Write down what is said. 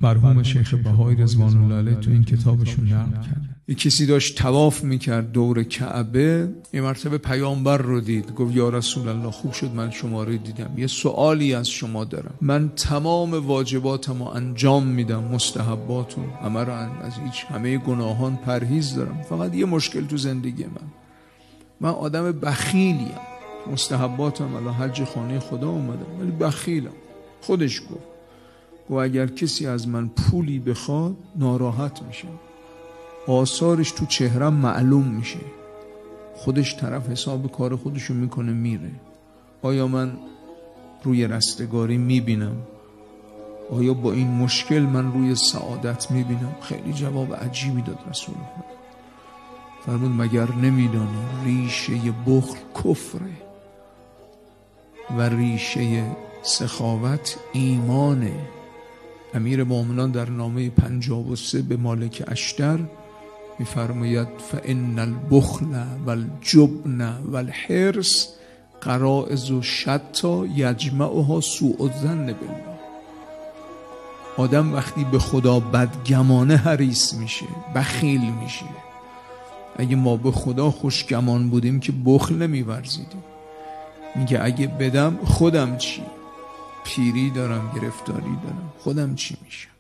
مرحوم شیخ بهایی رضوان الله علیه تو این کتابشون نقل کرد. یک کسی داشت طواف میکرد دور کعبه، یه مرتبه پیامبر رو دید، گفت یا رسول الله خوب شد من شما رو دیدم، یه سوالی از شما دارم. من تمام واجباتمو انجام میدم، مستحباتو همه رو از همه گناهان پرهیز دارم، فقط یه مشکل تو زندگی من آدم بخیلیم، مستحباتم الان حج خانه خدا اومدم ولی بخیلم. خودش گفت اگر کسی از من پولی بخواد ناراحت میشه، آثارش تو چهرم معلوم میشه، خودش طرف حساب کار خودشو میکنه میره. آیا من روی رستگاری میبینم؟ آیا با این مشکل من روی سعادت میبینم؟ خیلی جواب عجیبی داد رسول خدا. فرمود مگر نمیدانی ریشه بخل کفره و ریشه سخاوت ایمانه. امیر مومنان در نامه 53 به مالک اشتر میفرماید فان البخل والجبن والحرص غرائز شتی یجمعها سوء الظن بالله. آدم وقتی به خدا بدگمانه حریص میشه، بخیل میشه. اگه ما به خدا خوشگمان بودیم که بخل نمیورزیدیم. میگه اگه بدم خودم چی؟ پیری دارم، گرفتاری دارم، خودم چی میشه؟